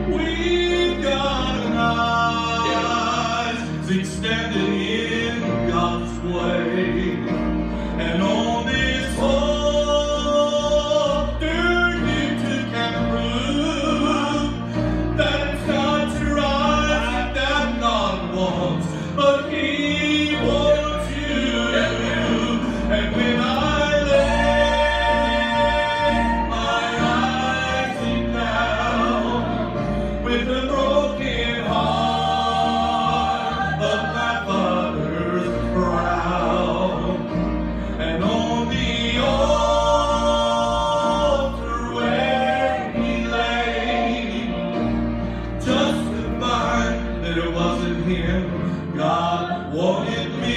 We've got an eyes extended in God's way, and on this altar you can prove that it's not right that God wants, but He wants you. And when I with a broken heart, but my Father's proud, and on the altar where He lay, just to find that it wasn't Him God wanted me.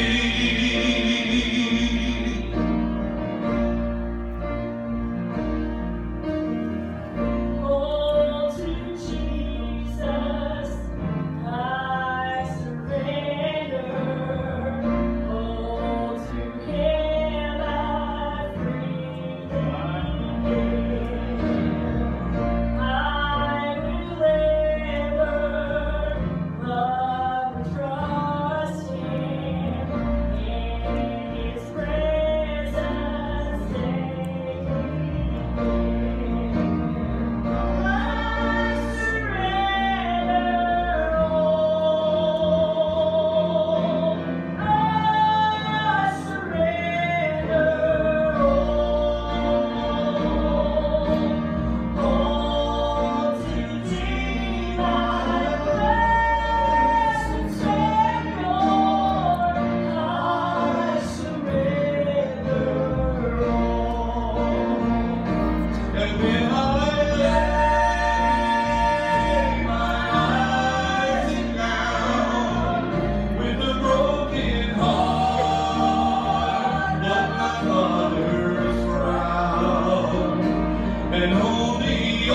And on the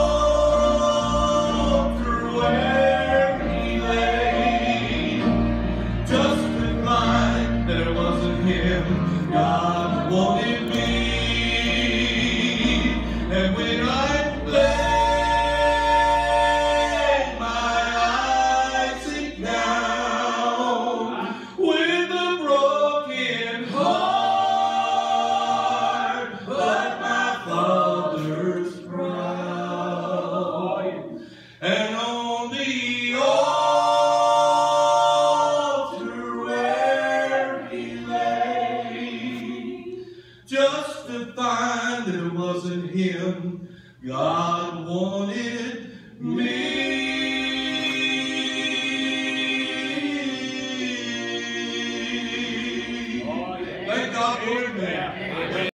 altar where He lay, just to find that it wasn't Him God wanted me. And when I lay my eyes down with a broken heart, but my Father's proud, and on the altar where He lay, just to find that it wasn't Him God wanted me. Thank God for Him.